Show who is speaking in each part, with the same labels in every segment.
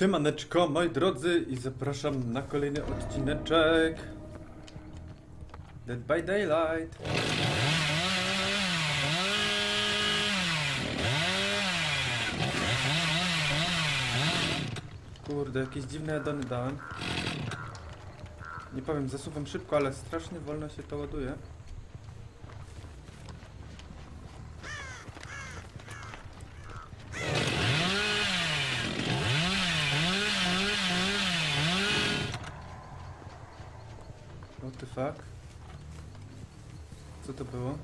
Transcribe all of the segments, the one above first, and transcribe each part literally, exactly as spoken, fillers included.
Speaker 1: Siemaneczko, moi drodzy, i zapraszam na kolejny odcineczek Dead by Daylight. Kurde, jakieś dziwne addony dałem. Nie powiem, zasuwam szybko, ale strasznie wolno się to ładuje. What the fuck? Co to było?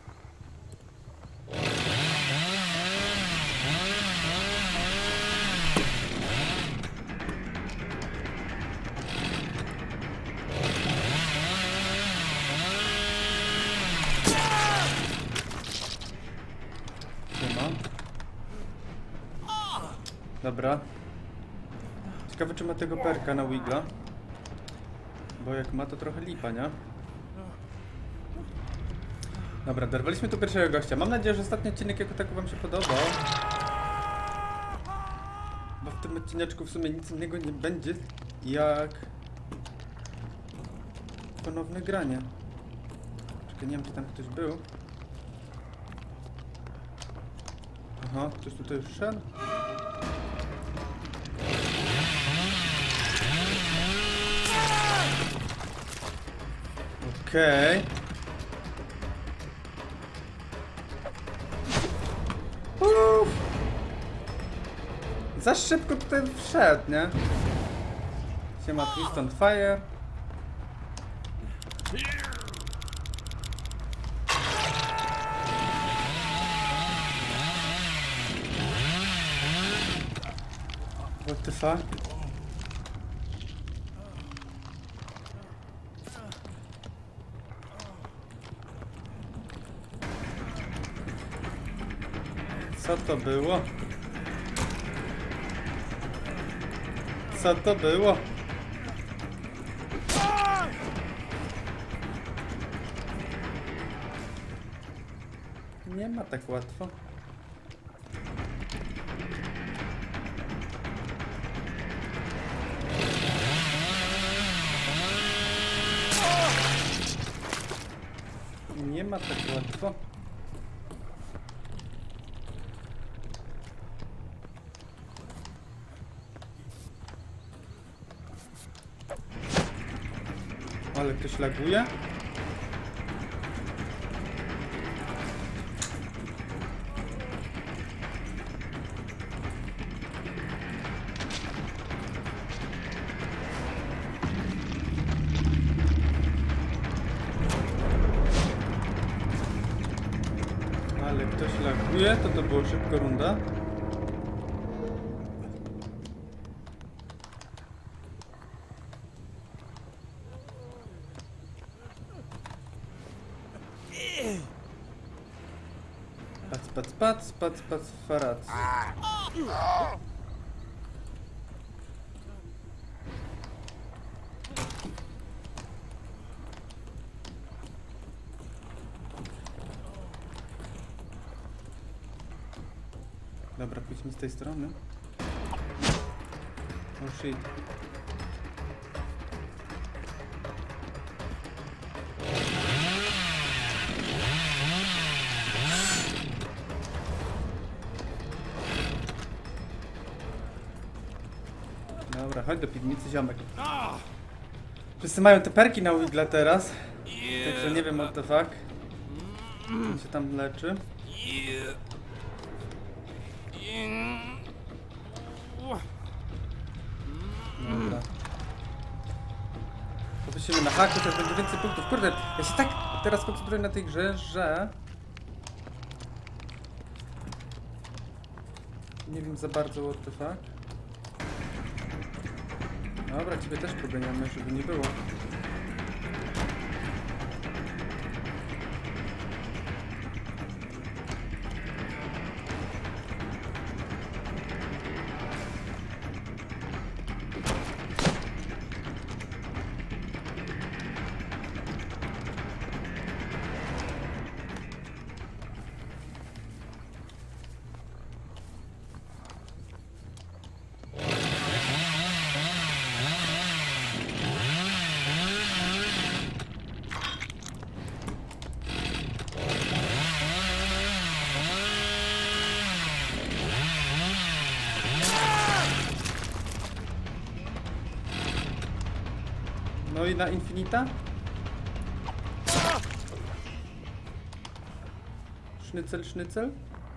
Speaker 1: Nie ma. Dobra. Ciekawe, czy ma tego perka na Wigla. Bo jak ma, to trochę lipa, nie? Dobra, dorwaliśmy tu pierwszego gościa. Mam nadzieję, że ostatni odcinek jako tak wam się podobał. Bo w tym odcineczku w sumie nic innego nie będzie jak ponowne granie. Czekaj, nie wiem, czy tam ktoś był. Aha, ktoś tutaj już szedł. Okej. Okay. Za szybko tutaj wszedł, nie? Siema, Twist on Fire. What the fuck? Co to było? Co to było? Nie ma tak łatwo. Nie ma tak łatwo. Ale ktoś laguje? Ale ktoś laguje, to to było szybko runda. Pac, pac, pac, pac, pac, farac. Dobra, pójdźmy z tej strony. Oh shit. Dobra, chodź do piwnicy, ziomek. Wszyscy mają te perki na Wigla teraz. Także nie wiem, what the fuck. On się tam leczy. Dobra. Poprosimy na haku, też będzie więcej punktów. Kurde, ja się tak teraz koncentruję na tej grze, że nie wiem za bardzo, what the fuck. Dobra, ciebie też próbujemy, żeby nie było. na Infinita? Sznycel, sznycel?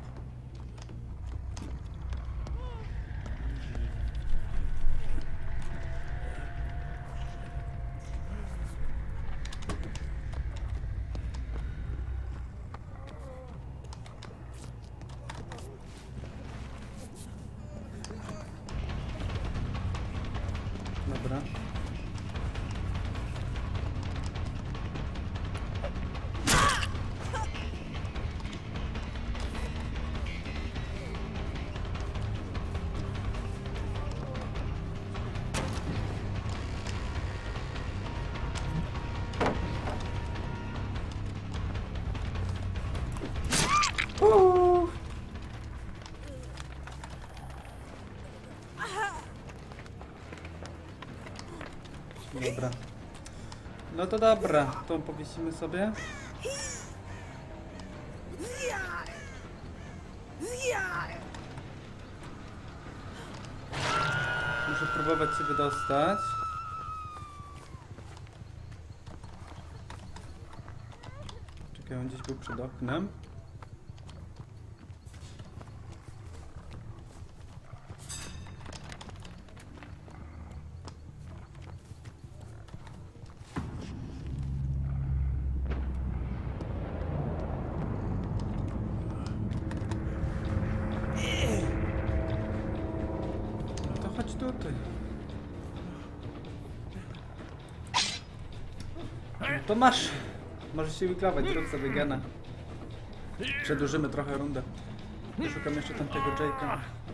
Speaker 1: Dobra. Uuu. Dobra. No to dobra, tą powiesimy sobie. Muszę próbować się wydostać. Czekaj, on gdzieś był przed oknem. Chodź tutaj. No to masz. Możesz się wyklować, zrób sobie gena. Przedłużymy trochę rundę. Szukam jeszcze tamtego Jake'a.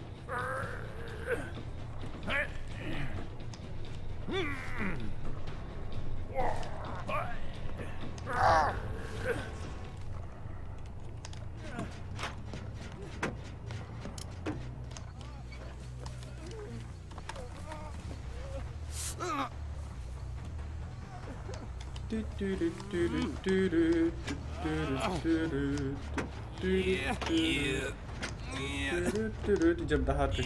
Speaker 1: Idziemy do chaty.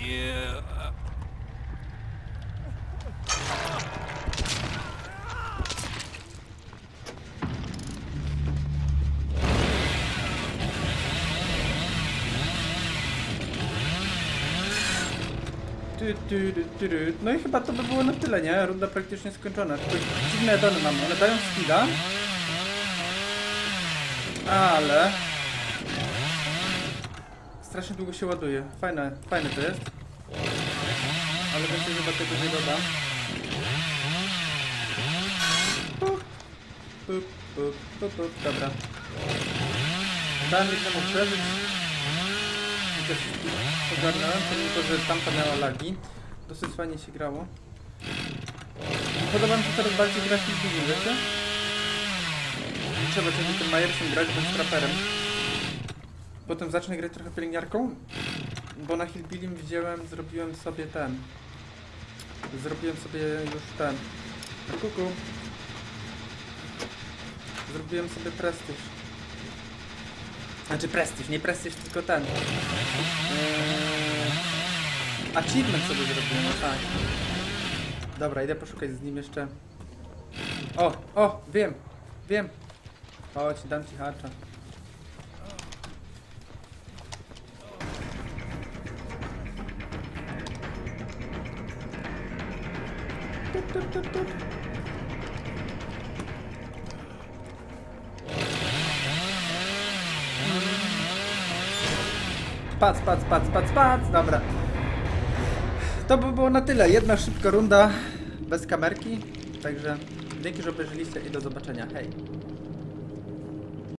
Speaker 1: No i chyba to by było na tyle, nie? Runda praktycznie skończona. Tylko dziwne dane mamy. One dają skilla. Ale... strasznie długo się ładuje. Fajne, fajne to jest. Ale więcej chyba tego nie dodam. Pup, pup, pup, pup, pup. Dobra. Dałem jednemu przeżyć. I też ogarnąłem, pomimo, że tamta miała lagi. Dosyć fajnie się grało. Podoba mi się coraz bardziej grać niż długo, wiecie? Trzeba ciągle tym Majersem grać, bądź traperem. Potem zacznę grać trochę pielęgniarką, bo na Hillbillim wziąłem, zrobiłem sobie ten. Zrobiłem sobie już ten. Kuku. Zrobiłem sobie prestiż. Znaczy prestiż, nie prestiż, tylko ten. Eee... Achievement sobie zrobiłem, no tak. Dobra, idę poszukać z nim jeszcze. O, o, wiem, wiem. Chodź, dam ci hacza. Tup, tup, tup, tup. Pac, pac, pac, pac, pac, dobra. To by było na tyle. Jedna szybka runda bez kamerki. Także dzięki, że obejrzeliście i do zobaczenia. Hej.